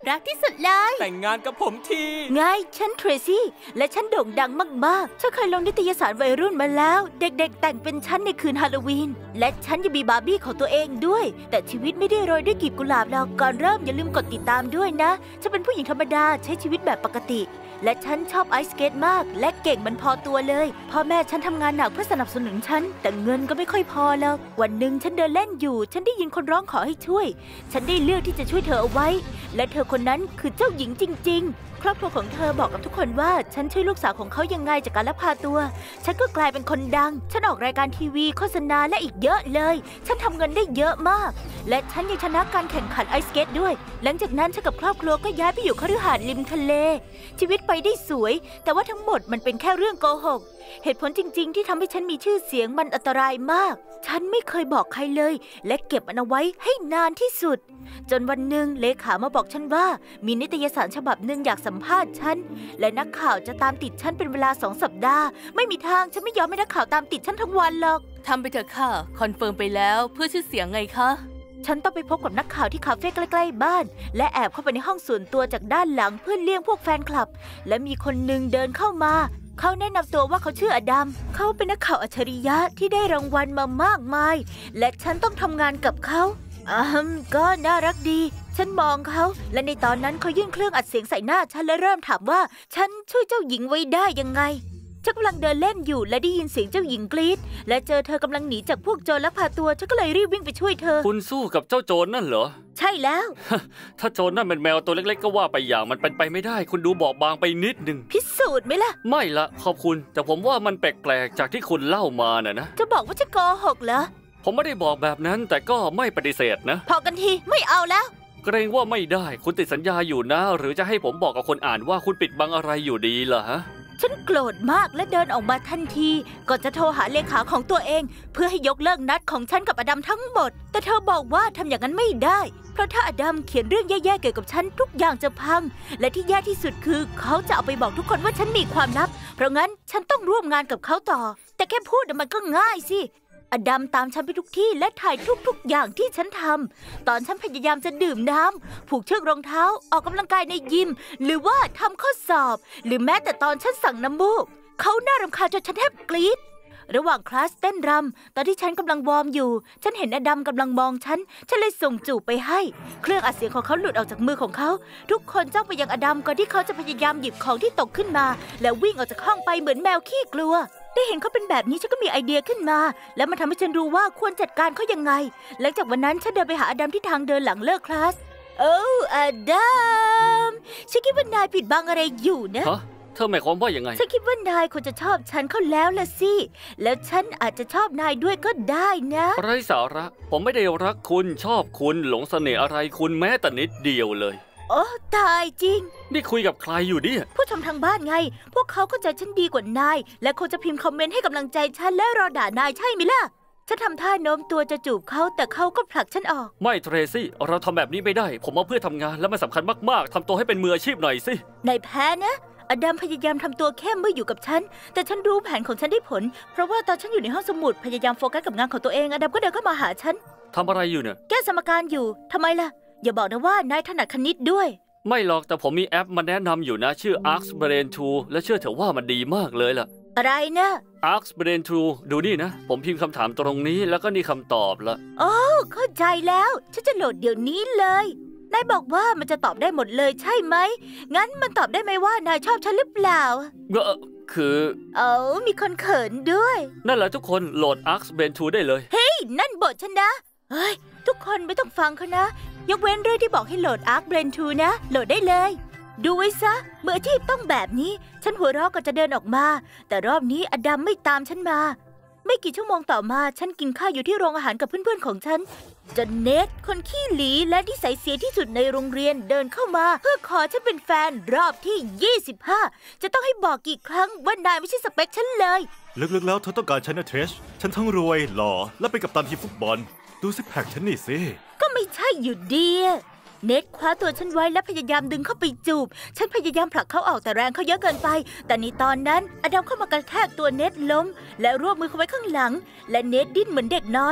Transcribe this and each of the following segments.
รักที่สุดเลยแต่งงานกับผมทีไงฉันเทรซี่และฉันโด่งดังมากๆฉันเคยลงนิตยสารวัยรุ่นมาแล้วเด็กๆแต่งเป็นฉันในคืนฮาโลวีนและฉันยังมีบาร์บี้ของตัวเองด้วยแต่ชีวิตไม่ได้โรยด้วยกลีบกุหลาบหรอกก่อนเริ่มอย่าลืมกดติดตามด้วยนะฉันเป็นผู้หญิงธรรมดาใช้ชีวิตแบบปกติและฉันชอบไอซ์สเกตมากและเก่งมันพอตัวเลยพ่อแม่ฉันทำงานหนักเพื่อสนับสนุนฉันแต่เงินก็ไม่ค่อยพอแล้ววันหนึ่งฉันเดินเล่นอยู่ฉันได้ยินคนร้องขอให้ช่วยฉันได้เลือกที่จะช่วยเธอเอาไว้และเธอคนนั้นคือเจ้าหญิงจริงๆครอบครัวของเธอบอกกับทุกคนว่าฉันช่วยลูกสาวของเขายังไงจากการลักพาตัวฉันก็กลายเป็นคนดังฉันออกรายการทีวีโฆษณาและอีกเยอะเลยฉันทำเงินได้เยอะมากและฉันยังชนะการแข่งขันไอซ์สเกตด้วยหลังจากนั้นฉันกับครอบครัวก็ย้ายไปอยู่คฤหาสน์ริมทะเลชีวิตไปได้สวยแต่ว่าทั้งหมดมันเป็นแค่เรื่องโกหกเหตุผลจริงๆที่ทำให้ฉันมีชื่อเสียงมันอันตรายมากฉันไม่เคยบอกใครเลยและเก็บมันเอาไว้ให้นานที่สุดจนวันหนึ่งเลขามาบอกฉันว่ามีนิตยสารฉบับหนึ่งอยากสัมภาษณ์ฉันและนักข่าวจะตามติดฉันเป็นเวลา2 สัปดาห์ไม่มีทางฉันไม่ยอมให้นักข่าวตามติดฉันทั้งวันหรอกทำไปเถอะค่ะคอนเฟิร์มไปแล้วเพื่อชื่อเสียงไงคะฉันต้องไปพบกับนักข่าวที่คาเฟ่ใกล้ๆบ้านและแอบเข้าไปในห้องส่วนตัวจากด้านหลังเพื่อเลี่ยงพวกแฟนคลับและมีคนหนึ่งเดินเข้ามาเขาแนะนำตัวว่าเขาชื่ออดัมเขาเป็นนักข่าวอัจฉริยะที่ได้รางวัลมามากมายและฉันต้องทำงานกับเขาก็น่ารักดีฉันมองเขาและในตอนนั้นเขายื่นเครื่องอัดเสียงใส่หน้าฉันและเริ่มถามว่าฉันช่วยเจ้าหญิงไว้ได้ยังไงฉันกำลังเดินเล่นอยู่และได้ยินเสียงเจ้าหญิงกรี๊ดและเจอเธอกำลังหนีจากพวกโจรลักพาตัวฉันก็เลยรีบวิ่งไปช่วยเธอคุณสู้กับเจ้าโจรนั่นเหรอใช่แล้วถ้าโจรนั่นเป็นแมวตัวเล็กๆก็ว่าไปอย่างมันเป็นไปไม่ได้คุณดูบอบบางไปนิดนึงพิสูจน์ไหมล่ะไม่ละขอบคุณแต่ผมว่ามันแปลกๆจากที่คุณเล่ามานะจะบอกว่าจะโกหกเหรอผมไม่ได้บอกแบบนั้นแต่ก็ไม่ปฏิเสธนะพอกันทีไม่เอาแล้วเกรงว่าไม่ได้คุณติดสัญญาอยู่นะหรือจะให้ผมบอกกับคนอ่านว่าคุณปิดบังอะไรอยู่ดีล่ะฮะฉันโกรธมากและเดินออกมาทันทีก่อนจะโทรหาเลขาของตัวเองเพื่อให้ยกเลิกนัดของฉันกับอดัมทั้งหมดแต่เธอบอกว่าทำอย่างนั้นไม่ได้เพราะถ้าอดัมเขียนเรื่องแย่ๆเกี่ยวกับฉันทุกอย่างจะพังและที่แย่ที่สุดคือเขาจะเอาไปบอกทุกคนว่าฉันมีความลับเพราะงั้นฉันต้องร่วมงานกับเขาต่อแต่แค่พูดมันก็ง่ายสิอดัมตามฉันไปทุกที่และถ่ายทุกอย่างที่ฉันทำตอนฉันพยายามจะดื่มน้ำผูกเชือกรองเท้าออกกำลังกายในยิมหรือว่าทำข้อสอบหรือแม้แต่ตอนฉันสั่งน้ำมูกเขาน่ารำคาญจนฉันแทบกรี๊ดระหว่างคลาสเต้นรำตอนที่ฉันกำลังวอร์มอยู่ฉันเห็นอดัมกำลังมองฉันเลยส่งจูบไปให้เครื่องอัดเสียงของเขาหลุดออกจากมือของเขาทุกคนจ้องไปยังอดัมก่อนที่เขาจะพยายามหยิบของที่ตกขึ้นมาแล้ววิ่งออกจากห้องไปเหมือนแมวขี้กลัวได้เห็นเขาเป็นแบบนี้ฉันก็มีไอเดียขึ้นมาแล้วมันทำให้ฉันรู้ว่าควรจัดการเขายังไงหลังจากวันนั้นฉันเดินไปหาอดัมที่ทางเดินหลังเลิกคลาสโอ้อดัมฉันคิดว่านายปิดบังอะไรอยู่นะเธอหมายความว่ายังไงฉันคิดว่านายควรจะชอบฉันเขาแล้วล่ะสิแล้วฉันอาจจะชอบนายด้วยก็ได้นะไร้สาระผมไม่ได้รักคุณชอบคุณหลงเสน่ห์อะไรคุณแม้แต่นิดเดียวเลยโอ้ตายจริงนี่คุยกับใครอยู่ดิผู้ชมทางบ้านไงพวกเขาเข้าใจฉันดีกว่านายและคงจะพิมพ์คอมเมนต์ให้กำลังใจฉันและรอด่านายใช่ไหมล่ะฉันทำท่าโน้มตัวจะจูบเขาแต่เขาก็ผลักฉันออกไม่เทรซี่เราทำแบบนี้ไม่ได้ผมมาเพื่อทำงานและมันสำคัญมากๆทำตัวให้เป็นมืออาชีพหน่อยสินายแพ้นะอดัมพยายามทำตัวเข้มเมื่ออยู่กับฉันแต่ฉันรู้แผนของฉันได้ผลเพราะว่าตอนฉันอยู่ในห้องสมุดพยายามโฟกัสกับงานของตัวเองอดัมก็เดินเข้ามาหาฉันทำอะไรอยู่เนี่ยแก้สมการอยู่ทำไมล่ะอย่าบอกนะว่านายถนัดคณิตด้วยไม่หรอกแต่ผมมีแอปมาแนะนำอยู่นะชื่อ AskBrain 2และเชื่อเถอะว่ามันดีมากเลยล่ะอะไรนะ AskBrain 2ดูนี่นะผมพิมพ์คำถามตรงนี้แล้วก็นี่คำตอบละโอ้เข้าใจแล้วฉันจะโหลดเดี๋ยวนี้เลยนายบอกว่ามันจะตอบได้หมดเลยใช่ไหมงั้นมันตอบได้ไหมว่านายชอบฉันหรือเปล่าคือมีคนเขินด้วยนั่นแหละทุกคนโหลด AskBrain 2ได้เลยเฮ้ยนั่นบทฉันนะเฮ้ยทุกคนไม่ต้องฟังเขานะยกเว้นเรื่องที่บอกให้โหลด AskBrain 2นะโหลดได้เลยดูไว้ซะมืออาชีพต้องแบบนี้ฉันหัวเราะก่อนจะเดินออกมาแต่รอบนี้อดัมไม่ตามฉันมาไม่กี่ชั่วโมงต่อมาฉันกินข้าวอยู่ที่โรงอาหารกับเพื่อนๆของฉันจนเนทคนขี้หลีและนิสัยเสียที่สุดในโรงเรียนเดินเข้ามาเพื่อขอฉันเป็นแฟนรอบที่25จะต้องให้บอกกี่ครั้งว่านายไม่ใช่สเปคฉันเลยลึกๆแล้วเธอต้องการฉันนะเทรชฉันทั้งรวยหล่อและเป็นกัปตันทีมฟุตบอลดูซิกแพคฉันนี่สิก็ไม่ใช่อยู่ดีเนทคว้าตัวฉันไว้และพยายามดึงเข้าไปจูบฉันพยายามผลักเขาออกแต่แรงเขาเยอะเกินไปแต่ในตอนนั้นอดัมเข้ามากระแทกตัวเนทล้มและรวบมือเขาไว้ข้างหลังและเนทดิ้นเหมือนเด็กน้อย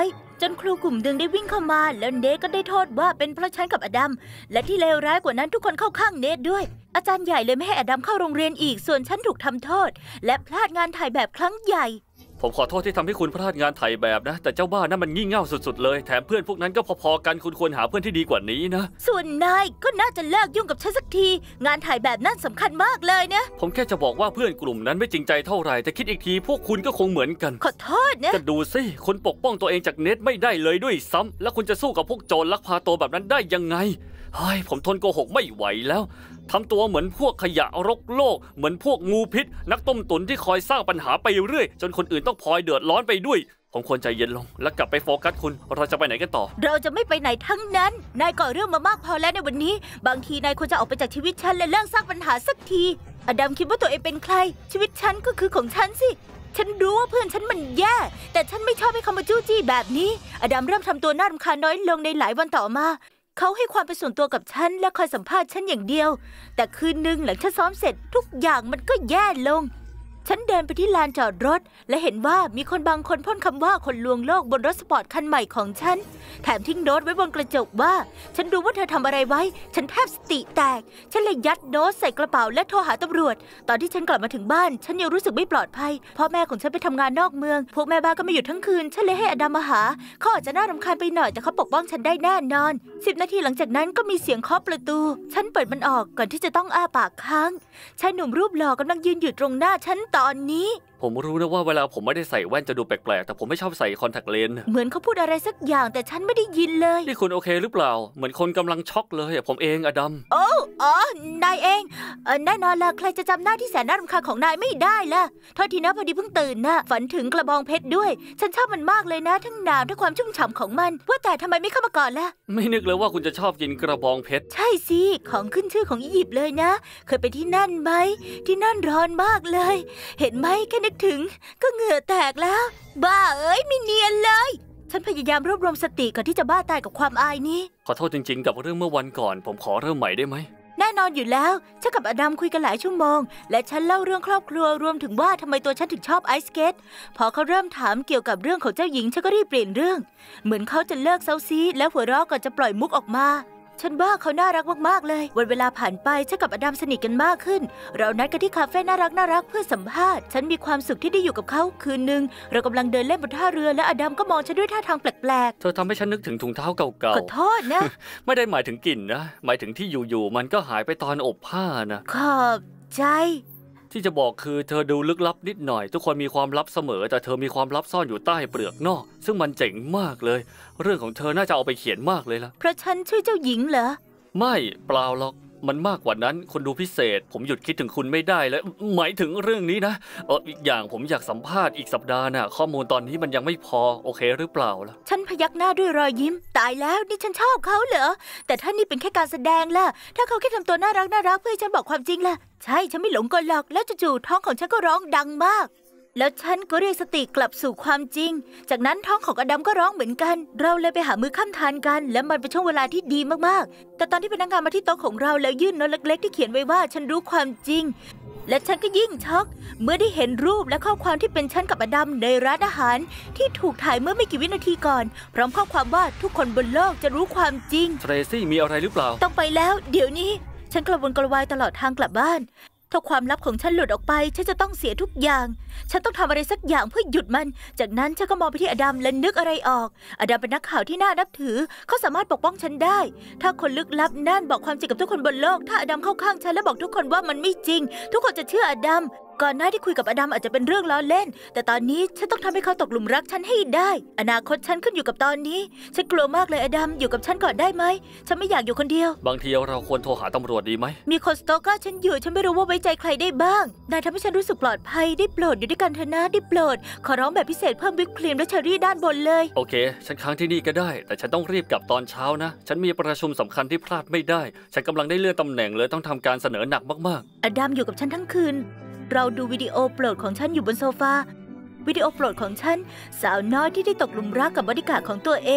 จนครูกลุ่มหนึ่งได้วิ่งเข้ามาแล้วเนทก็ได้โทษว่าเป็นเพราะฉันกับอดัมและที่เลวร้ายกว่านั้นทุกคนเข้าข้างเนทด้วยอาจารย์ใหญ่เลยไม่ให้อดัมเข้าโรงเรียนอีกส่วนฉันถูกทำโทษและพลาดงานถ่ายแบบครั้งใหญ่ผมขอโทษที่ทำให้คุณพลาดงานถ่ายแบบนะแต่เจ้าบ้านั่นมันงี่เง่าสุดๆเลยแถมเพื่อนพวกนั้นก็พอๆกันคุณควรหาเพื่อนที่ดีกว่านี้นะส่วนนายก็น่าจะเลิกยุ่งกับฉันสักทีงานถ่ายแบบนั่นสำคัญมากเลยนะผมแค่จะบอกว่าเพื่อนกลุ่มนั้นไม่จริงใจเท่าไหร่แต่คิดอีกทีพวกคุณก็คงเหมือนกันขอโทษนะก็ดูสิคุณปกป้องตัวเองจากเน็ตไม่ได้เลยด้วยซ้ำแล้วคุณจะสู้กับพวกโจรลักพาตัวแบบนั้นได้ยังไงเฮ้ยผมทนโกหกไม่ไหวแล้วทำตัวเหมือนพวกขยะรกโลกเหมือนพวกงูพิษนักต้มตุ๋นที่คอยสร้างปัญหาไปเรื่อยจนคนอื่นต้องพลอยเดือดร้อนไปด้วยผมควรใจเย็นลงและกลับไปโฟกัสคุณเราจะไปไหนกันต่อเราจะไม่ไปไหนทั้งนั้นนายก่อเรื่องมามากพอแล้วในวันนี้บางทีนายควรจะออกไปจากชีวิตฉันและเลิกสร้างปัญหาสักทีอดัมคิดว่าตัวเองเป็นใครชีวิตฉันก็คือของฉันสิฉันรู้ว่าเพื่อนฉันมันแย่แต่ฉันไม่ชอบให้เขามาจู้จี้แบบนี้อดัมเริ่มทำตัวน่ารำคาญน้อยลงในหลายวันต่อมาเขาให้ความเป็นส่วนตัวกับฉันและคอยสัมภาษณ์ฉันอย่างเดียวแต่คืนนึงหลังฉันซ้อมเสร็จทุกอย่างมันก็แย่ลงฉันเดินไปที่ลานจอดรถและเห็นว่ามีคนบางคนพ่นคำว่าคนลวงโลกบนรถสปอร์ตคันใหม่ของฉันแถมทิ้งโน้ตไว้บนกระจกว่าฉันรู้ว่าเธอทำอะไรไว้ฉันแทบสติแตกฉันเลยยัดโน้ตใส่กระเป๋าและโทรหาตำรวจตอนที่ฉันกลับมาถึงบ้านฉันยังรู้สึกไม่ปลอดภัยพ่อแม่ของฉันไปทำงานนอกเมืองพวกแม่บ้านก็ไม่หยุดทั้งคืนฉันเลยให้อดัมมาหาเขาอาจจะน่ารำคาญไปหน่อยแต่เขาปกป้องฉันได้แน่นอน10 นาทีหลังจากนั้นก็มีเสียงเคาะประตูฉันเปิดมันออกก่อนที่จะต้องอ้าปากค้างชายหนุ่มรูปหล่อกำลังยืนอยู่ตรงหน้าฉันตอนนี้ผมรู้นะว่าเวลาผมไม่ได้ใส่แว่นจะดูแปลกๆแต่ผมไม่ชอบใส่คอนแทคเลนส์เหมือนเขาพูดอะไรสักอย่างแต่ฉันไม่ได้ยินเลยนี่คุณโอเคหรือเปล่าเหมือนคนกำลังช็อกเลยผมเองอดัมนายเองแน่นอนล่ะใครจะจำหน้าที่แสนน่ารำคาญของนายไม่ได้ล่ะโทษทีนะพอดีเพิ่งตื่นนะฝันถึงกระบองเพชรด้วยฉันชอบมันมากเลยนะทั้งน้ำทั้งความชุ่มฉ่ำของมันว่าแต่ทำไมไม่เข้ามาก่อนล่ะไม่นึกเลยว่าคุณจะชอบกินกระบองเพชรใช่สิของขึ้นชื่อของอียิปต์เลยนะเคยไปที่นั่นไหมที่นั่นร้อนมากเลยเห็นไหมแค่นึกถึงก็เหงื่อแตกแล้วบ้าเอ้ยไม่เนียนเลยฉันพยายามรวบรวมสติก่อนที่จะบ้าตายกับความอายนี้ขอโทษจริงๆกับเรื่องเมื่อวันก่อนผมขอเริ่มใหม่ได้ไหมแน่นอนอยู่แล้วฉันกับอดัมคุยกันหลายชั่วโมงและฉันเล่าเรื่องครอบครัวรวมถึงว่าทำไมตัวฉันถึงชอบไอซ์สเกตพอเขาเริ่มถามเกี่ยวกับเรื่องของเจ้าหญิงฉันก็รีบเปลี่ยนเรื่องเหมือนเขาจะเลิกเซาซีและหัวเราะก่อนจะปล่อยมุกออกมาฉันว่าเขาน่ารักมากๆเลยวันเวลาผ่านไปฉันกับอดัมสนิทกันมากขึ้นเรานัดกันที่คาเฟ่น่ารักเพื่อสัมภาษณ์ฉันมีความสุขที่ได้อยู่กับเขาคืนนึงเรากำลังเดินเล่นบนท่าเรือและอดัมก็มองฉันด้วยท่าทางแปลกๆเธอทำให้ฉันนึกถึงถุงเท้าเก่าๆขอโทษนะไม่ได้หมายถึงกลิ่นนะหมายถึงที่อยู่ๆมันก็หายไปตอนอบผ้านะขอบใจที่จะบอกคือเธอดูลึกลับนิดหน่อยทุกคนมีความลับเสมอแต่เธอมีความลับซ่อนอยู่ใต้เปลือกนอกซึ่งมันเจ๋งมากเลยเรื่องของเธอน่าจะเอาไปเขียนมากเลยล่ะเพราะฉันชื่อเจ้าหญิงเหรอไม่เปล่าหรอกมันมากกว่านั้นคุณดูพิเศษผมหยุดคิดถึงคุณไม่ได้แล้วหมายถึงเรื่องนี้นะอีกอย่างผมอยากสัมภาษณ์อีกสัปดาห์น่ะข้อมูลตอนนี้มันยังไม่พอโอเคหรือเปล่าล่ะฉันพยักหน้าด้วยรอยยิ้มตายแล้วนี่ฉันชอบเขาเหรอแต่ถ้านี่เป็นแค่การแสดงล่ะถ้าเขาแค่ทำตัวน่ารักเพื่อให้ฉันบอกความจริงล่ะใช่ฉันไม่หลงกลหรอกแล้วจู่ๆท้องของฉันก็ร้องดังมากแล้วฉันก็เรียกสติกลับสู่ความจริงจากนั้นท้องของอดัมก็ร้องเหมือนกันเราเลยไปหามื้อค่ำทานกันและมันเป็นช่วงเวลาที่ดีมากๆแต่ตอนที่พนักงานมาที่โต๊ะของเราแล้วยื่นโน้ตเล็กๆที่เขียนไว้ว่าฉันรู้ความจริงและฉันก็ยิ่งช็อกเมื่อได้เห็นรูปและข้อความที่เป็นฉันกับอดัมในร้านอาหารที่ถูกถ่ายเมื่อไม่กี่วินาทีก่อนพร้อมข้อความว่าทุกคนบนโลกจะรู้ความจริงเทรซี่มีอะไรหรือเปล่าต้องไปแล้วเดี๋ยวนี้ฉันกระวนกระวายตลอดทางกลับบ้านถ้าความลับของฉันหลุดออกไปฉันจะต้องเสียทุกอย่างฉันต้องทำอะไรสักอย่างเพื่อหยุดมันจากนั้นฉันก็มองไปที่อดัมและนึกอะไรออกอดัมเป็นนักข่าวที่น่านับถือเขาสามารถปกป้องฉันได้ถ้าคนลึกลับนั่นบอกความจริงกับทุกคนบนโลกถ้าอดัมเข้าข้างฉันและบอกทุกคนว่ามันไม่จริงทุกคนจะเชื่ออดัมก่อนหน้าที่คุยกับอดัมอาจจะเป็นเรื่องล้อเล่นแต่ตอนนี้ฉันต้องทำให้เขาตกหลุมรักฉันให้ได้อนาคตฉันขึ้นอยู่กับตอนนี้ฉันกลัวมากเลยอดัมอยู่กับฉันก่อนได้ไหมฉันไม่อยากอยู่คนเดียวบางทีเราควรโทรหาตำรวจดีไหมมีคนสตอกเกอร์ฉันอยู่ฉันไม่รู้ว่าไว้ใจใครได้บ้างนายทำให้ฉันรู้สึกปลอดภัยได้โปรดอยู่ด้วยกันเถอะนะได้โปรดขอร้องแบบพิเศษเพิ่มวิปครีมและเชอร์รี่ด้านบนเลยโอเคฉันค้างที่นี่ก็ได้แต่ฉันต้องรีบกลับตอนเช้านะฉันมีประชุมสำคัญที่พลาดไม่ได้ฉันกำลังได้เลื่อนตำแหน่งเลยต้องทำการเสนอหนักมากๆอดัมอยู่กับฉันทั้งคืนเราดูวิดีโอโปรดของฉันอยู่บนโซฟาวิดีโอโปรดของฉันสาวน้อยที่ได้ตกหลุมรักกับบอดี้การ์ดของตัวเอง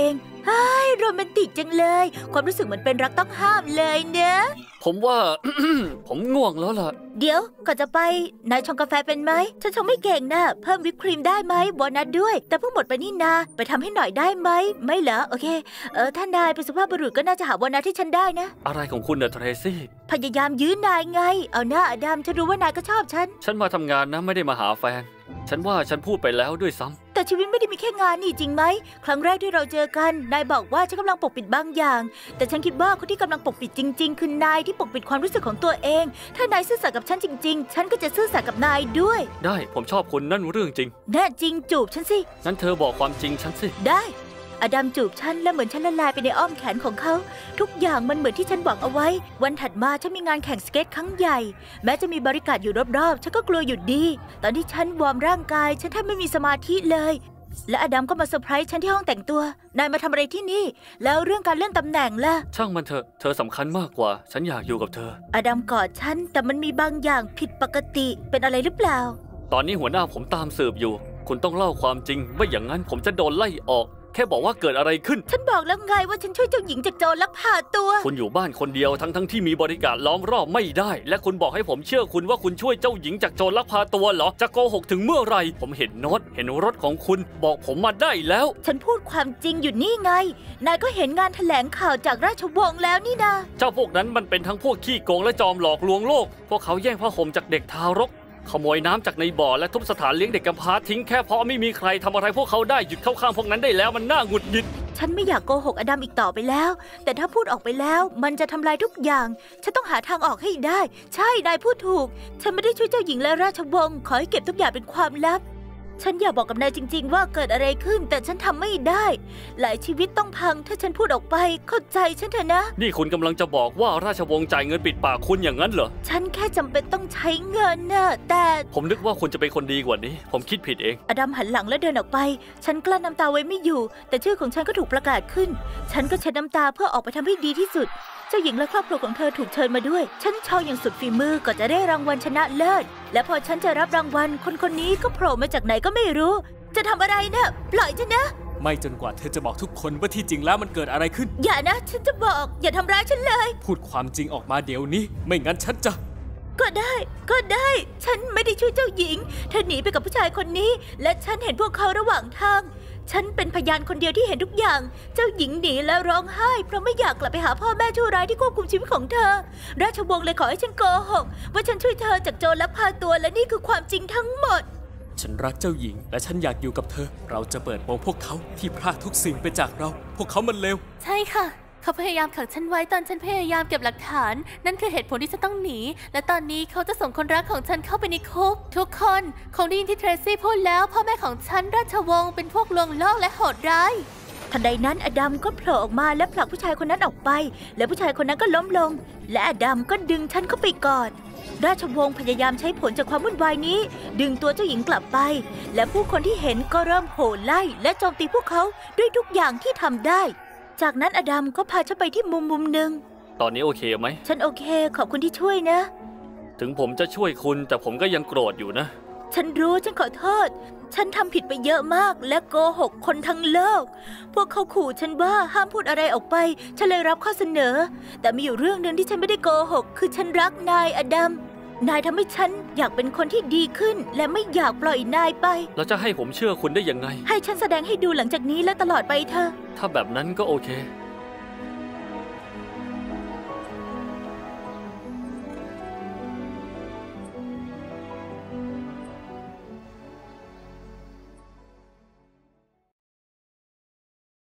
โรแมนติกจังเลย ความรู้สึกเหมือนเป็นรักต้องห้ามเลยเนอะผมว่า ผมง่วงแล้วล่ะเดี๋ยวก่อนจะไปนายชงกาแฟเป็นไหมฉันชงไม่เก่งนะเพิ่มวิปครีมได้ไหมวอลนัทด้วย แต่เพิ่งหมดไปนี่นาไปทำให้หน่อยได้ไหมไม่เหรอโอเคถ้านายเป็นสุภาพบุรุษก็น่าจะหาวอลนัทที่ฉันได้นะอะไรของคุณน่ะเทรซี่พยายามยื้อนายไงเอาหน้าอดัมฉันรู้ว่านายก็ชอบฉันมาทำงานนะไม่ได้มาหาแฟน ฉันว่าฉันพูดไปแล้วด้วยซ้ำแต่ชีวิตไม่ได้มีแค่งานนี่จริงไหมครั้งแรกที่เราเจอกันนายบอกว่าฉันกำลังปกปิดบางอย่างแต่ฉันคิดว่าคนที่กำลังปกปิดจริงๆคือนายที่ปกปิดความรู้สึกของตัวเองถ้านายซื่อสัตย์กับฉันจริงๆฉันก็จะซื่อสัตย์กับนายด้วยได้ผมชอบคุณนั่นเรื่องจริงแน่จริงจูบฉันสิงั้นเธอบอกความจริงฉันสิได้อดัมจูบฉันและเหมือนฉันละลายไปในอ้อมแขนของเขาทุกอย่างมันเหมือนที่ฉันหวังเอาไว้วันถัดมาฉันมีงานแข่งสเก็ตครั้งใหญ่แม้จะมีบริการอยู่รอบๆฉันก็กลัวอยู่ดีตอนที่ฉันวอร์มร่างกายฉันแทบไม่มีสมาธิเลยและอดัมก็มาเซอร์ไพรส์ฉันที่ห้องแต่งตัวนายมาทำอะไรที่นี่แล้วเรื่องการเลื่อนตำแหน่งล่ะช่างมันเถอะเธอสำคัญมากกว่าฉันอยากอยู่กับเธออดัมกอดฉันแต่มันมีบางอย่างผิดปกติเป็นอะไรหรือเปล่าตอนนี้หัวหน้าผมตามสืบอยู่คุณต้องเล่าความจริงไม่อย่างนั้นผมจะโดนไล่ออกแค่บอกว่าเกิดอะไรขึ้นฉันบอกแล้วไงว่าฉันช่วยเจ้าหญิงจากโจรลักพาตัวคุณอยู่บ้านคนเดียวทั้งที่มีบริการล้อมรอบไม่ได้และคุณบอกให้ผมเชื่อคุณว่าคุณช่วยเจ้าหญิงจากโจรลักพาตัวเหรอจะโกหกถึงเมื่อไรผมเห็นโน้ตเห็นรถของคุณบอกผมมาได้แล้วฉันพูดความจริงอยู่นี่ไงนายก็เห็นงานแถลงข่าวจากราชวงศ์แล้วนี่นาเจ้าพวกนั้นมันเป็นทั้งพวกขี้โกงและจอมหลอกลวงโลกพวกเขาแย่งผ้าห่มจากเด็กทารกขโมยน้ำจากในบ่อและทุบสถานเลี้ยงเด็กกำพร้าทิ้งแค่เพราะไม่มีใครทำอะไรพวกเขาได้หยุดเข้าข้างพวกนั้นได้แล้วมันน่าหงุดหงิดฉันไม่อยากโกหกอดัมอีกต่อไปแล้วแต่ถ้าพูดออกไปแล้วมันจะทำลายทุกอย่างฉันต้องหาทางออกให้ได้ใช่นายพูดถูกฉันไม่ได้ช่วยเจ้าหญิงและราชวงศ์ขอให้เก็บทุกอย่างเป็นความลับฉันอยากบอกกับนายจริงๆว่าเกิดอะไรขึ้นแต่ฉันทำไม่ได้หลายชีวิตต้องพังถ้าฉันพูดออกไปเข้าใจฉันเถอะนะนี่คุณกำลังจะบอกว่าราชวงศ์จ่ายเงินปิดปากคุณอย่างนั้นเหรอฉันแค่จำเป็นต้องใช้เงินนะแต่ผมนึกว่าคุณจะเป็นคนดีกว่านี้ผมคิดผิดเองอดัมหันหลังและเดินออกไปฉันกลั้นน้ำตาไว้ไม่อยู่แต่ชื่อของฉันก็ถูกประกาศขึ้นฉันก็เช็ดน้ำตาเพื่อออกไปทำให้ดีที่สุดเจ้าหญิงและครอบครัวของเธอถูกเชิญมาด้วยฉันโชว์อย่างสุดฝีมือก่อนจะได้รางวัลชนะเลิศและพอฉันจะรับรางวัลคนนี้ก็โผล่มาจากไหนก็ไม่รู้จะทำอะไรเนี่ยปล่อยฉันนะไม่จนกว่าเธอจะบอกทุกคนว่าที่จริงแล้วมันเกิดอะไรขึ้นอย่านะฉันจะบอกอย่าทำร้ายฉันเลยพูดความจริงออกมาเดี๋ยวนี้ไม่งั้นฉันจะก็ได้ฉันไม่ได้ช่วยเจ้าหญิงเธอหนีไปกับผู้ชายคนนี้และฉันเห็นพวกเขาระหว่างทางฉันเป็นพยานคนเดียวที่เห็นทุกอย่างเจ้าหญิงหนีแล้วร้องไห้เพราะไม่อยากกลับไปหาพ่อแม่ชั่วร้ายที่ควบคุมชีวิตของเธอราชวงศ์เลยขอให้ฉันโกหกว่าฉันช่วยเธอจากโจรลักพาตัวและนี่คือความจริงทั้งหมดฉันรักเจ้าหญิงและฉันอยากอยู่กับเธอเราจะเปิดโปงพวกเขาที่พรากทุกสิ่งไปจากเราพวกเขามันเลวใช่ค่ะเขาพยายามขังฉันไว้ตอนฉันพยายามเก็บหลักฐานนั่นคือเหตุผลที่ฉันต้องหนีและตอนนี้เขาจะส่งคนรักของฉันเข้าไปในคุกทุกคนคงได้ยินที่เทรซี่พูดแล้วพ่อแม่ของฉันราชวงศ์เป็นพวกลวงโลกและโหดร้ายทันใดนั้นอดัมก็โผล่ออกมาและผลักผู้ชายคนนั้นออกไปและผู้ชายคนนั้นก็ล้มลงและอดัมก็ดึงฉันเข้าไปกอดราชวงศ์พยายามใช้ผลจากความวุ่นวายนี้ดึงตัวเจ้าหญิงกลับไปและผู้คนที่เห็นก็เริ่มโห่ไล่และโจมตีพวกเขาด้วยทุกอย่างที่ทำได้จากนั้นอดัมก็พาฉันไปที่มุมหนึ่งตอนนี้โอเคไหมฉันโอเคขอบคุณที่ช่วยนะถึงผมจะช่วยคุณแต่ผมก็ยังโกรธอยู่นะฉันรู้ฉันขอโทษฉันทำผิดไปเยอะมากและโกหกคนทั้งโลกพวกเขาขู่ฉันว่าห้ามพูดอะไรออกไปฉันเลยรับข้อเสนอแต่มีอยู่เรื่องนึงที่ฉันไม่ได้โกหกคือฉันรักนายอดัมนายทำให้ฉันอยากเป็นคนที่ดีขึ้นและไม่อยากปล่อยนายไปแล้วจะให้ผมเชื่อคุณได้ยังไงให้ฉันแสดงให้ดูหลังจากนี้และตลอดไปเถอะถ้าแบบนั้นก็โอเค